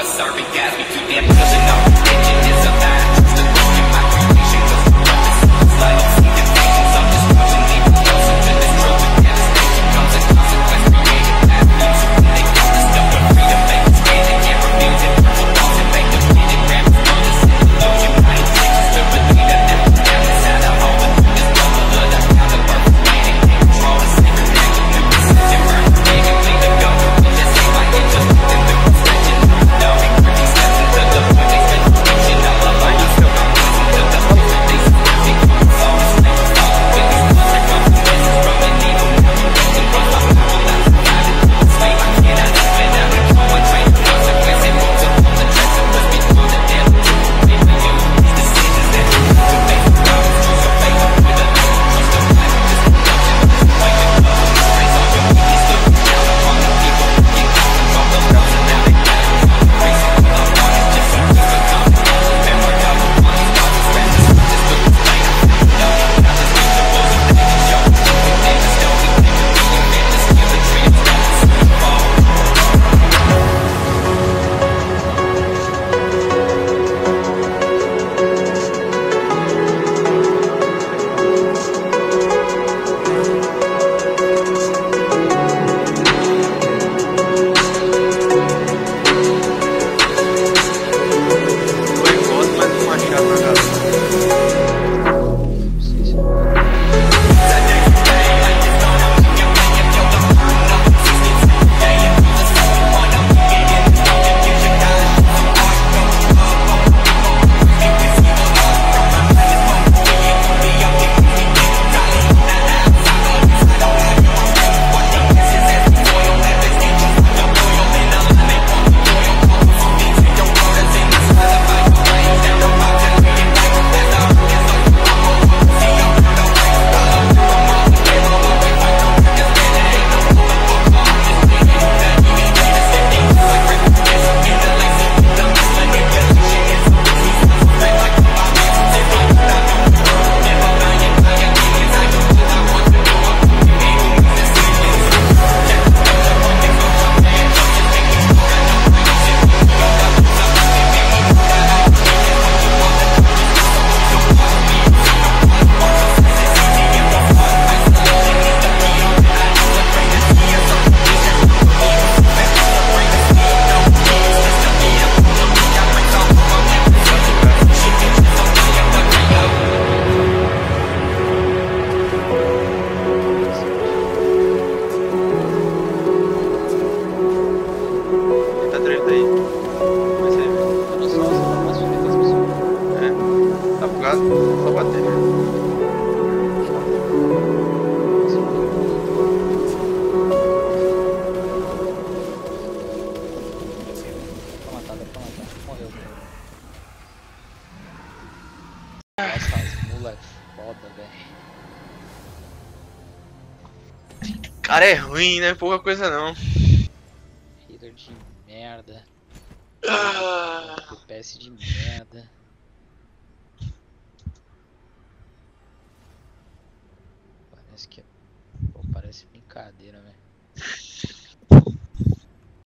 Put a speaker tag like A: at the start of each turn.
A: serving gas, we too damn good to know. Engine is a lie, trust the Lord in my creation, cause the weapons like temptations. I'm just watching, leaving close into this truth with devastation. Comes a consequence, created athletes. So when they call this stuff with freedom, make it stand, they can't refuse it. Purple walls and make them get it, grab it, throw this illusion. My intentions to believe that never happens out of all the this brotherhood. I found the perfect way to gain control. The sacred act of new precision, burn the pig and bleed the goat. We just ain't like it, just looking through inspection. No, we bring these steps into the point, they spend fiction. All alone, you still got poison to the place that they suspect. All the slaves fall with these blood consequences from an evil calculation. Cause my power not surviving. Slave, I cannot spend out a call and trade the consequence. It moves upon the tracks that must be through the devil. Make me use these decisions that you need to make. Problems choose your faith with a little trust of life. Just production, wake up, raise all your weakness, look down upon the people. Get caught and call the girls and now they got it. Racing with the heart is just a piece of confidence. And we're out of one, these bodies fast as just look at the no, not just use the rules of the show. They just don't be thinking we invent this skill and tree of stones. Fall.
B: Foi igual, mas não achava nada. Tá treta aí. Vai ser. É. Tá bugado? Só bater, né?
C: Morreu. Nossa, as mula é foda, velho.
B: Cara, é ruim, não é pouca coisa não.
C: Healer de merda.
B: Ah.
C: FPS de merda. Parece que. Pô, parece brincadeira, velho.